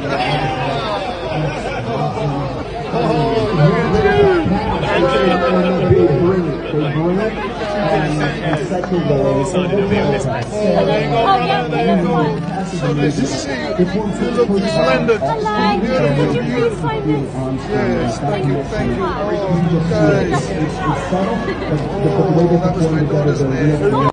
So nice to see you. You look splendid. Beautiful. Yes, thank you. Oh, guys. Oh, that was my daughter's name.